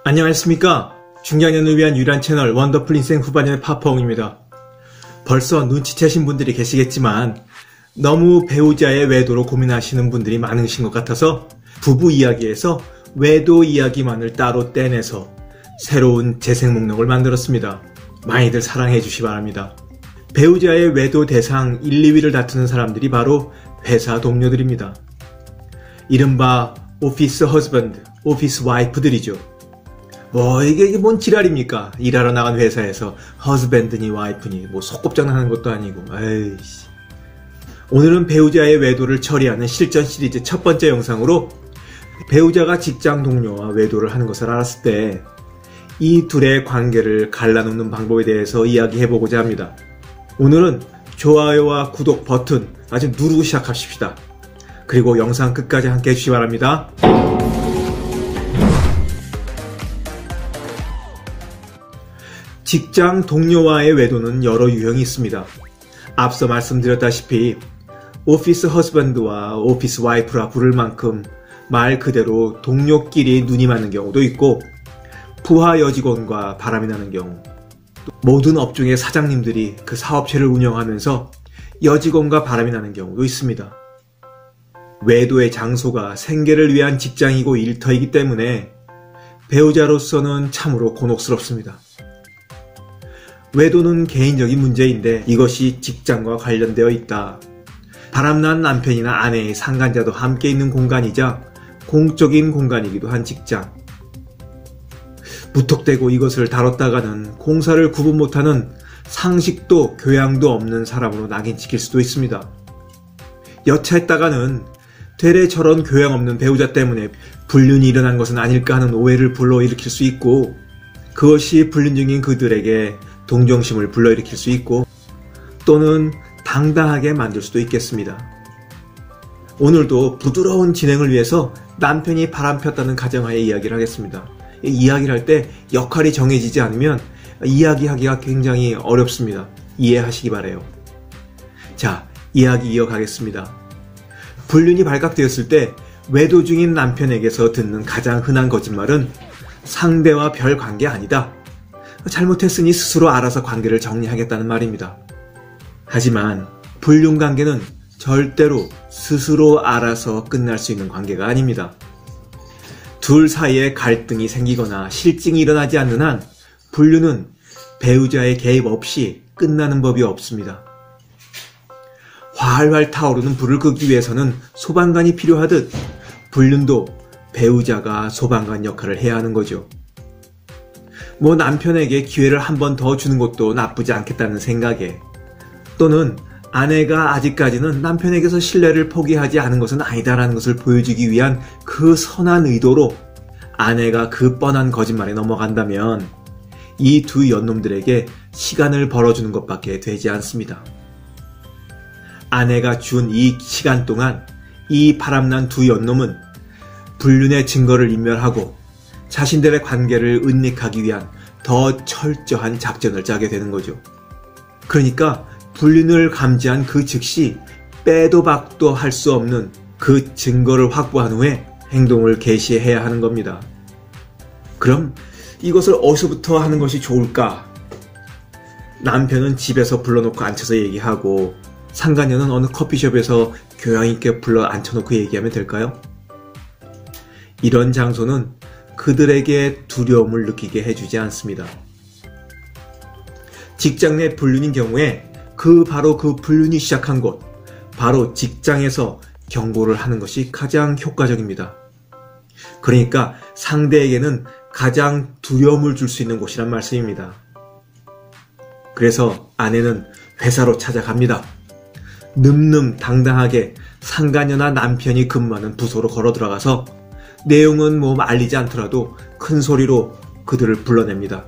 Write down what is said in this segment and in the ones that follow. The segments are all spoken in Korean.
안녕하십니까. 중장년을 위한 유일한 채널 원더풀 인생 후반년의 파파홍입니다. 벌써 눈치채신 분들이 계시겠지만 너무 배우자의 외도로 고민하시는 분들이 많으신 것 같아서 부부 이야기에서 외도 이야기만을 따로 떼내서 새로운 재생 목록을 만들었습니다. 많이들 사랑해 주시기 바랍니다. 배우자의 외도 대상 1, 2위를 다투는 사람들이 바로 회사 동료들입니다. 이른바 오피스 허즈밴드, 오피스 와이프들이죠. 이게 뭔 지랄입니까? 일하러 나간 회사에서 허즈밴드니 와이프니 속곱장난 하는 것도 아니고. 에이씨. 오늘은 배우자의 외도를 처리하는 실전 시리즈 첫 번째 영상으로 배우자가 직장 동료와 외도를 하는 것을 알았을 때 이 둘의 관계를 갈라놓는 방법에 대해서 이야기해보고자 합니다. 오늘은 좋아요와 구독 버튼 아주 누르고 시작합시다. 그리고 영상 끝까지 함께 해주시기 바랍니다. 직장 동료와의 외도는 여러 유형이 있습니다. 앞서 말씀드렸다시피 오피스 허스밴드와 오피스 와이프라 부를 만큼 말 그대로 동료끼리 눈이 맞는 경우도 있고, 부하 여직원과 바람이 나는 경우, 모든 업종의 사장님들이 그 사업체를 운영하면서 여직원과 바람이 나는 경우도 있습니다. 외도의 장소가 생계를 위한 직장이고 일터이기 때문에 배우자로서는 참으로 곤혹스럽습니다. 외도는 개인적인 문제인데 이것이 직장과 관련되어 있다. 바람난 남편이나 아내의 상간자도 함께 있는 공간이자 공적인 공간이기도 한 직장. 무턱대고 이것을 다뤘다가는 공사를 구분 못하는 상식도 교양도 없는 사람으로 낙인 찍힐 수도 있습니다. 여차했다가는 되레 저런 교양 없는 배우자 때문에 불륜이 일어난 것은 아닐까 하는 오해를 불러일으킬 수 있고, 그것이 불륜 중인 그들에게 동정심을 불러일으킬 수 있고, 또는 당당하게 만들 수도 있겠습니다. 오늘도 부드러운 진행을 위해서 남편이 바람 폈다는 가정하에 이야기를 하겠습니다. 이야기를 할 때 역할이 정해지지 않으면 이야기하기가 굉장히 어렵습니다. 이해하시기 바라요. 자, 이야기 이어가겠습니다. 불륜이 발각되었을 때 외도 중인 남편에게서 듣는 가장 흔한 거짓말은 상대와 별 관계 아니다. 잘못했으니 스스로 알아서 관계를 정리하겠다는 말입니다. 하지만 불륜 관계는 절대로 스스로 알아서 끝날 수 있는 관계가 아닙니다. 둘 사이에 갈등이 생기거나 실증이 일어나지 않는 한 불륜은 배우자의 개입 없이 끝나는 법이 없습니다. 활활 타오르는 불을 끄기 위해서는 소방관이 필요하듯 불륜도 배우자가 소방관 역할을 해야 하는 거죠. 남편에게 기회를 한 번 더 주는 것도 나쁘지 않겠다는 생각에, 또는 아내가 아직까지는 남편에게서 신뢰를 포기하지 않은 것은 아니다라는 것을 보여주기 위한 그 선한 의도로 아내가 그 뻔한 거짓말에 넘어간다면 이 두 연놈들에게 시간을 벌어주는 것밖에 되지 않습니다. 아내가 준 이 시간 동안 이 바람난 두 연놈은 불륜의 증거를 인멸하고 자신들의 관계를 은닉하기 위한 더 철저한 작전을 짜게 되는 거죠. 그러니까 불륜을 감지한 그 즉시 빼도 박도 할 수 없는 그 증거를 확보한 후에 행동을 개시해야 하는 겁니다. 그럼 이것을 어디서부터 하는 것이 좋을까? 남편은 집에서 불러놓고 앉혀서 얘기하고, 상간녀는 어느 커피숍에서 교양있게 불러 앉혀놓고 얘기하면 될까요? 이런 장소는 그들에게 두려움을 느끼게 해주지 않습니다. 직장 내 불륜인 경우에 바로 그 불륜이 시작한 곳, 바로 직장에서 경고를 하는 것이 가장 효과적입니다. 그러니까 상대에게는 가장 두려움을 줄 수 있는 곳이란 말씀입니다. 그래서 아내는 회사로 찾아갑니다. 늠름 당당하게 상간녀나 남편이 근무하는 부서로 걸어 들어가서 내용은 알리지 않더라도 큰 소리로 그들을 불러냅니다.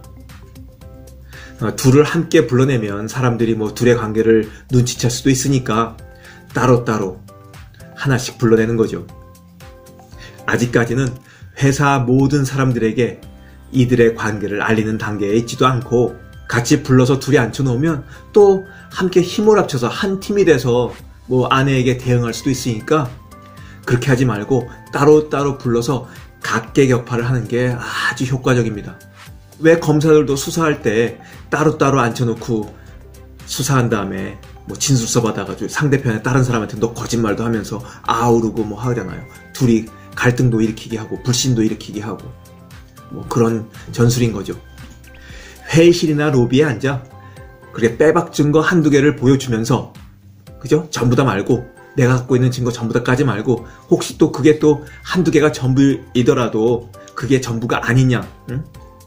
둘을 함께 불러내면 사람들이 둘의 관계를 눈치챌 수도 있으니까 따로따로 하나씩 불러내는 거죠. 아직까지는 회사 모든 사람들에게 이들의 관계를 알리는 단계에 있지도 않고, 같이 불러서 둘이 앉혀놓으면 또 함께 힘을 합쳐서 한 팀이 돼서 아내에게 대응할 수도 있으니까 그렇게 하지 말고 따로따로 불러서 각계격파를 하는 게 아주 효과적입니다. 왜 검사들도 수사할 때 따로따로 앉혀놓고 수사한 다음에 뭐 진술서 받아가지고 상대편의 다른 사람한테 너 거짓말도 하면서 아우르고 뭐 하잖아요. 둘이 갈등도 일으키게 하고 불신도 일으키게 하고 뭐 그런 전술인 거죠. 회의실이나 로비에 앉아 그렇게 빼박 증거 한두 개를 보여주면서, 그죠? 전부 다 말고, 내가 갖고 있는 증거 전부 다까지 말고, 혹시 또 그게 또 한두 개가 전부이더라도 그게 전부가 아니냐, 응?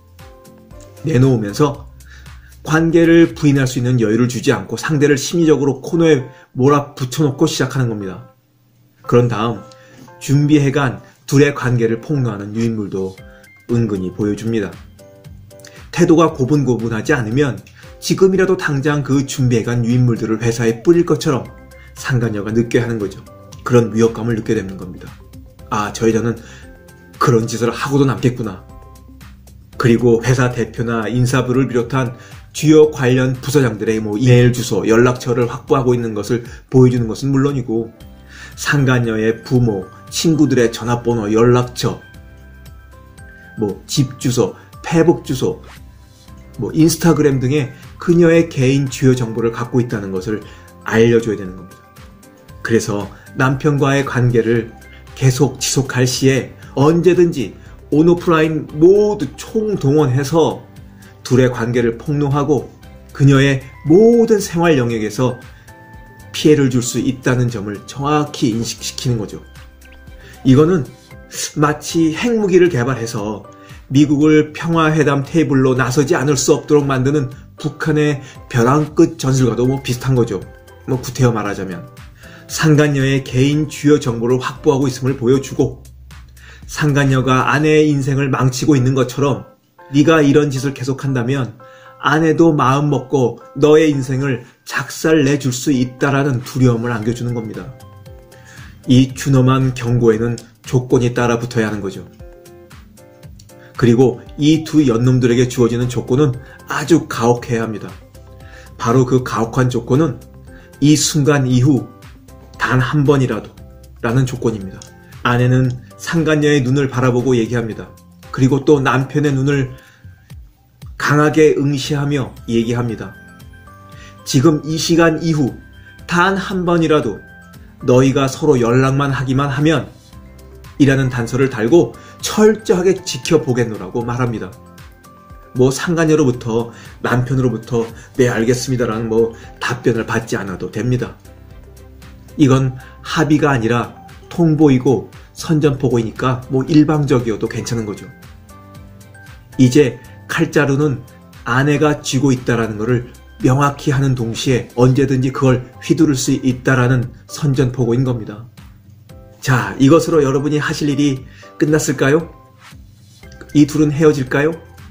내놓으면서 관계를 부인할 수 있는 여유를 주지 않고 상대를 심리적으로 코너에 몰아붙여놓고 시작하는 겁니다. 그런 다음 준비해간 둘의 관계를 폭로하는 유인물도 은근히 보여줍니다. 태도가 고분고분하지 않으면 지금이라도 당장 그 준비해간 유인물들을 회사에 뿌릴 것처럼 상간녀가 느껴야 하는 거죠. 그런 위협감을 느끼게 되는 겁니다. 아, 저 여자는 그런 짓을 하고도 남겠구나. 그리고 회사 대표나 인사부를 비롯한 주요 관련 부서장들의 이메일 주소, 연락처를 확보하고 있는 것을 보여주는 것은 물론이고, 상간녀의 부모, 친구들의 전화번호, 연락처, 집 주소, 페북 주소, 인스타그램 등의 그녀의 개인 주요 정보를 갖고 있다는 것을 알려줘야 되는 겁니다. 그래서 남편과의 관계를 계속 지속할 시에 언제든지 온오프라인 모두 총동원해서 둘의 관계를 폭로하고 그녀의 모든 생활 영역에서 피해를 줄 수 있다는 점을 정확히 인식시키는 거죠. 이거는 마치 핵무기를 개발해서 미국을 평화회담 테이블로 나서지 않을 수 없도록 만드는 북한의 벼랑 끝 전술과도 비슷한 거죠. 구태여 말하자면 상간녀의 개인 주요 정보를 확보하고 있음을 보여주고, 상간녀가 아내의 인생을 망치고 있는 것처럼 네가 이런 짓을 계속한다면 아내도 마음 먹고 너의 인생을 작살내줄 수 있다라는 두려움을 안겨주는 겁니다. 이 준엄한 경고에는 조건이 따라 붙어야 하는 거죠. 그리고 이 두 연놈들에게 주어지는 조건은 아주 가혹해야 합니다. 바로 그 가혹한 조건은 이 순간 이후 단 한 번이라도 라는 조건입니다. 아내는 상간녀의 눈을 바라보고 얘기합니다. 그리고 또 남편의 눈을 강하게 응시하며 얘기합니다. 지금 이 시간 이후 단 한 번이라도 너희가 서로 연락만 하기만 하면 이라는 단서를 달고 철저하게 지켜보겠노라고 말합니다. 상간녀로부터, 남편으로부터 네 알겠습니다라는 답변을 받지 않아도 됩니다. 이건 합의가 아니라 통보이고 선전포고이니까 일방적이어도 괜찮은 거죠. 이제 칼자루는 아내가 쥐고 있다라는 것을 명확히 하는 동시에 언제든지 그걸 휘두를 수 있다라는 선전포고인 겁니다. 자, 이것으로 여러분이 하실 일이 끝났을까요? 이 둘은 헤어질까요?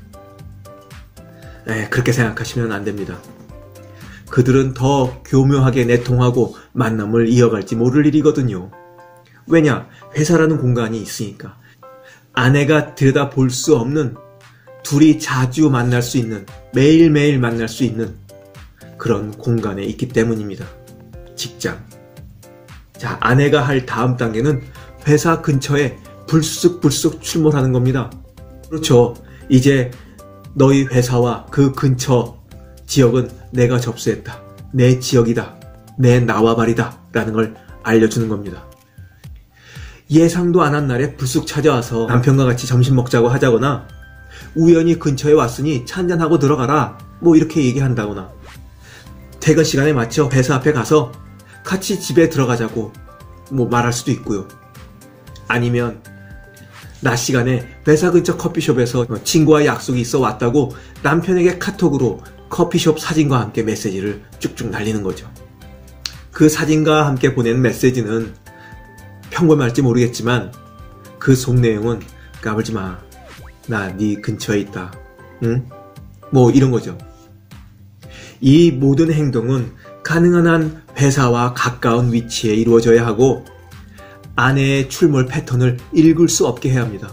네, 그렇게 생각하시면 안 됩니다. 그들은 더 교묘하게 내통하고 만남을 이어갈지 모를 일이거든요. 왜냐? 회사라는 공간이 있으니까. 아내가 들여다볼 수 없는, 둘이 자주 만날 수 있는, 매일매일 만날 수 있는 그런 공간에 있기 때문입니다. 직장. 자, 아내가 할 다음 단계는 회사 근처에 불쑥불쑥 출몰하는 겁니다. 그렇죠. 이제 너희 회사와 그 근처 지역은 내가 접수했다. 내 지역이다. 내 나와바리다. 라는 걸 알려주는 겁니다. 예상도 안 한 날에 불쑥 찾아와서 남편과 같이 점심 먹자고 하자거나, 우연히 근처에 왔으니 차 한잔하고 들어가라. 이렇게 얘기한다거나, 퇴근 시간에 맞춰 회사 앞에 가서 같이 집에 들어가자고 말할 수도 있고요. 아니면 낮 시간에 회사 근처 커피숍에서 친구와 약속이 있어 왔다고 남편에게 카톡으로 커피숍 사진과 함께 메시지를 쭉쭉 날리는 거죠. 그 사진과 함께 보낸 메시지는 평범할지 모르겠지만 그 속 내용은 까불지 마. 나 네 근처에 있다. 응? 이런 거죠. 이 모든 행동은 가능한 한 회사와 가까운 위치에 이루어져야 하고, 아내의 출몰 패턴을 읽을 수 없게 해야 합니다.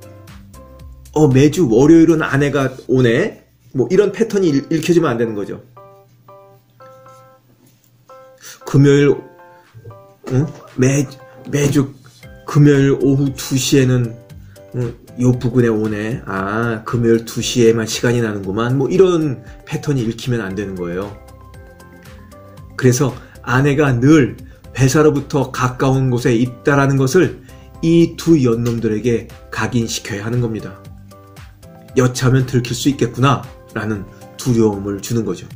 매주 월요일은 아내가 오네? 이런 패턴이 읽혀지면 안 되는 거죠. 금요일, 매주 금요일 오후 2시에는 요 부근에 오네. 아, 금요일 2시에만 시간이 나는구만. 뭐 이런 패턴이 읽히면 안 되는 거예요. 그래서 아내가 늘 회사로부터 가까운 곳에 있다라는 것을 이 두 연놈들에게 각인시켜야 하는 겁니다. 여차하면 들킬 수 있겠구나 라는 두려움을 주는 거죠.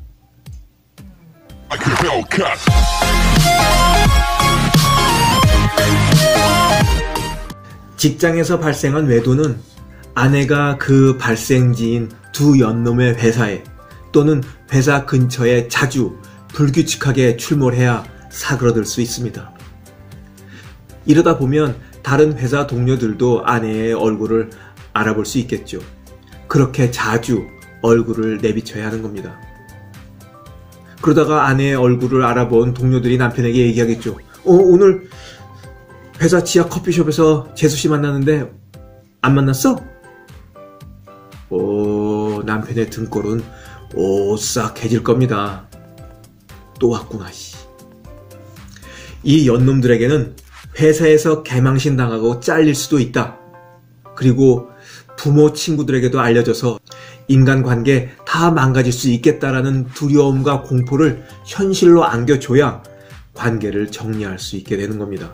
직장에서 발생한 외도는 아내가 그 발생지인 두 연놈의 회사에 또는 회사 근처에 자주 불규칙하게 출몰해야 사그러들 수 있습니다. 이러다 보면 다른 회사 동료들도 아내의 얼굴을 알아볼 수 있겠죠. 그렇게 자주 얼굴을 내비쳐야 하는 겁니다. 그러다가 아내의 얼굴을 알아본 동료들이 남편에게 얘기하겠죠. 오늘 회사 지하 커피숍에서 재수씨 만났는데 안 만났어? 남편의 등골은 오싹해질 겁니다. 또 왔구나. 이 연놈들에게는 회사에서 개망신 당하고 잘릴 수도 있다. 그리고 부모 친구들에게도 알려져서 인간관계 다 망가질 수 있겠다라는 두려움과 공포를 현실로 안겨줘야 관계를 정리할 수 있게 되는 겁니다.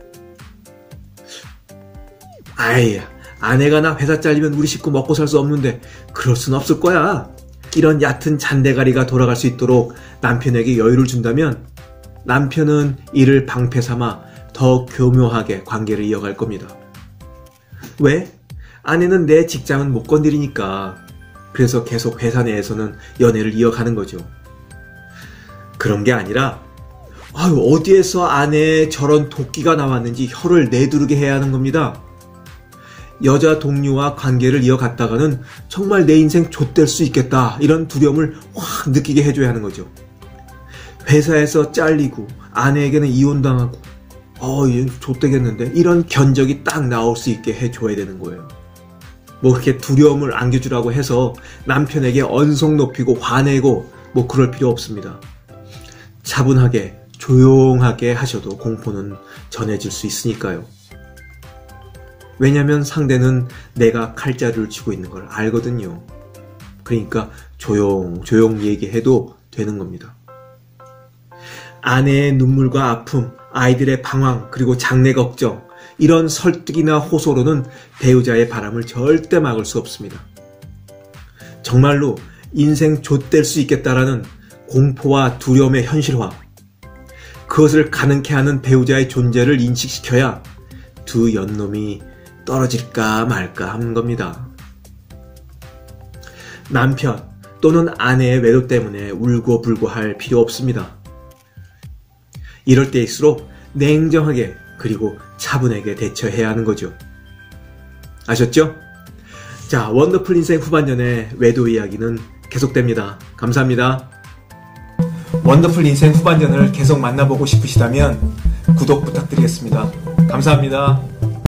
아이, 아내가 나 회사 잘리면 우리 식구 먹고 살 수 없는데 그럴 순 없을 거야. 이런 얕은 잔대가리가 돌아갈 수 있도록 남편에게 여유를 준다면 남편은 이를 방패 삼아 더 교묘하게 관계를 이어갈 겁니다. 왜? 아내는 내 직장은 못 건드리니까. 그래서 계속 회사 내에서는 연애를 이어가는 거죠. 그런 게 아니라 어디에서 아내에 저런 도끼가 나왔는지 혀를 내두르게 해야 하는 겁니다. 여자 동료와 관계를 이어갔다가는 정말 내 인생 좆될 수 있겠다, 이런 두려움을 확 느끼게 해줘야 하는 거죠. 회사에서 잘리고 아내에게는 이혼당하고 얘 좆되겠는데, 이런 견적이 딱 나올 수 있게 해줘야 되는 거예요. 뭐 그렇게 두려움을 안겨주라고 해서 남편에게 언성 높이고 화내고 뭐 그럴 필요 없습니다. 차분하게 조용하게 하셔도 공포는 전해질 수 있으니까요. 왜냐면 상대는 내가 칼자루를 쥐고 있는 걸 알거든요. 그러니까 조용 얘기해도 되는 겁니다. 아내의 눈물과 아픔, 아이들의 방황, 그리고 장래 걱정, 이런 설득이나 호소로는 배우자의 바람을 절대 막을 수 없습니다. 정말로 인생 좆될 수 있겠다라는 공포와 두려움의 현실화, 그것을 가능케 하는 배우자의 존재를 인식시켜야 두 연놈이 떨어질까 말까 하는 겁니다. 남편 또는 아내의 외도 때문에 울고불고 할 필요 없습니다. 이럴 때일수록 냉정하게 그리고 차분하게 대처해야 하는 거죠. 아셨죠? 자, 원더풀 인생 후반전의 외도 이야기는 계속됩니다. 감사합니다. 원더풀 인생 후반전을 계속 만나보고 싶으시다면 구독 부탁드리겠습니다. 감사합니다.